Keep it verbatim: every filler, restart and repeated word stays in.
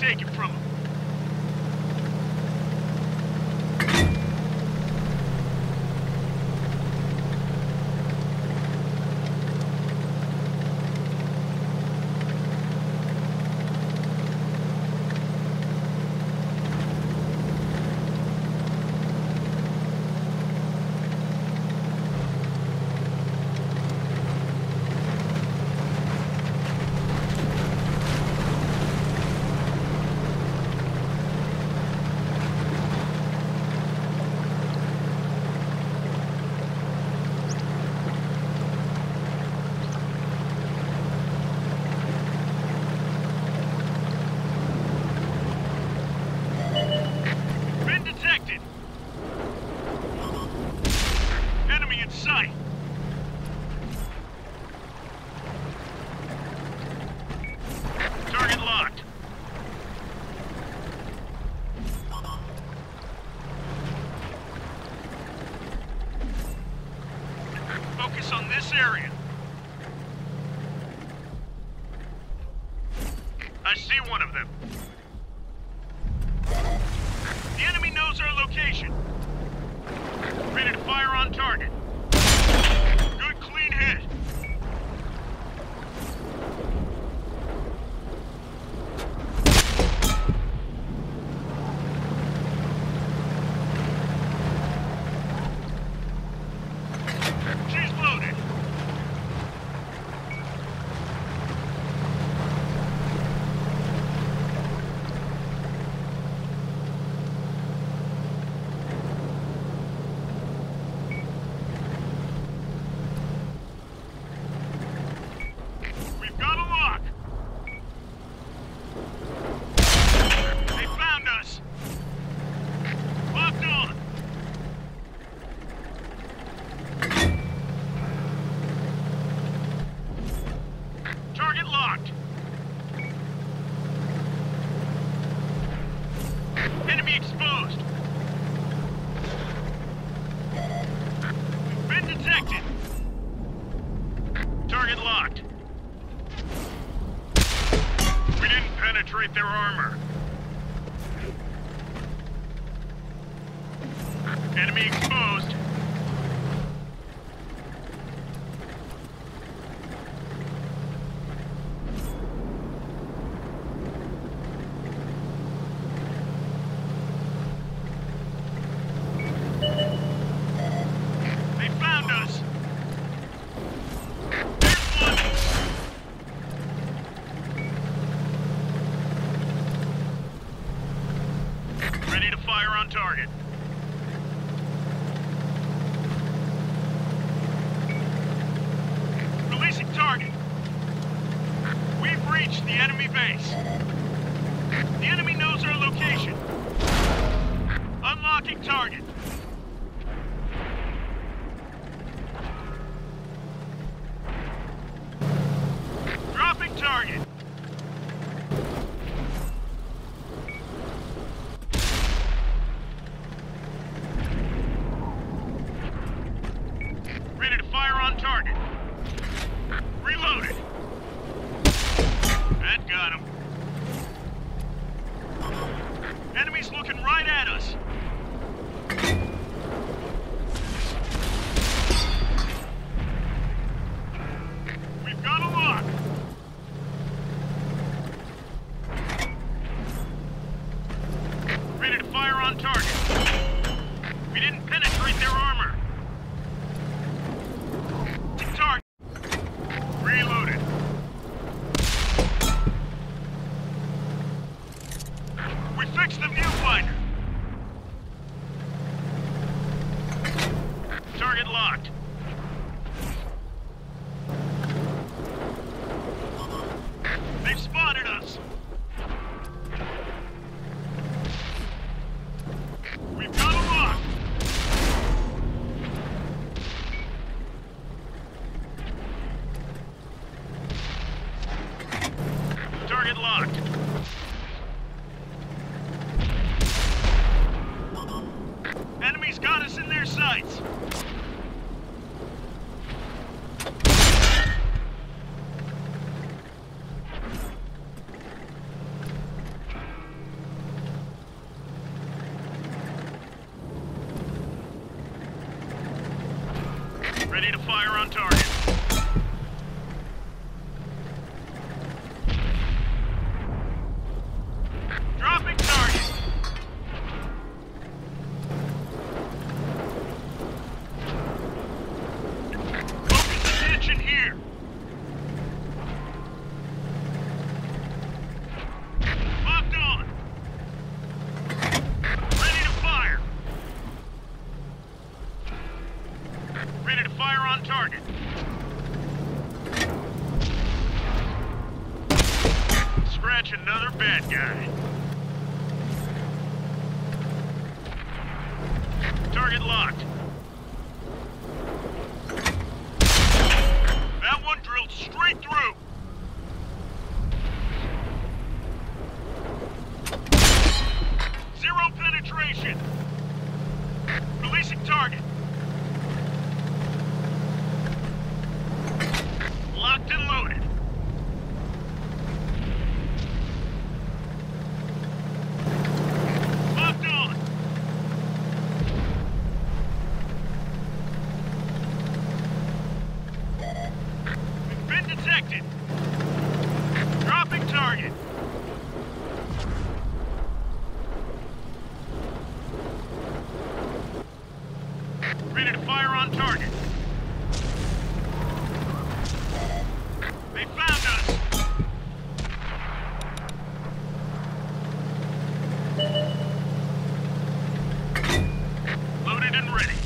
take it from him. Enemy in sight. Target locked. Focus on this area. I see one of them. The enemy knows our location. Ready to fire on target. Good clean hit. She's loaded. Target locked. Enemy exposed. Been detected. Target locked. We didn't penetrate their armor. Enemy exposed. Ready to fire on target. Releasing target. We've reached the enemy base. The enemy knows our location. Unlocking target. Dropping target. Ready to fire on target. Reloaded. That got him. Enemy's looking right at us. We've got a lock. Ready to fire on target. We didn't penetrate their armor. Target. Reloaded. We fixed the viewfinder. Target locked. They've spotted us. We've got a lock. Target locked. Enemy's got us in their sights. Ready to fire on target. Dropping target. Focus attention here. Locked on. Ready to fire. Ready to fire on target. Scratch another bad guy. Target locked. That one drilled straight through. Zero penetration. Releasing target. Locked and loaded. Locked on. We've been detected. Dropping target. Ready to fire on target. They found us. Loaded and ready.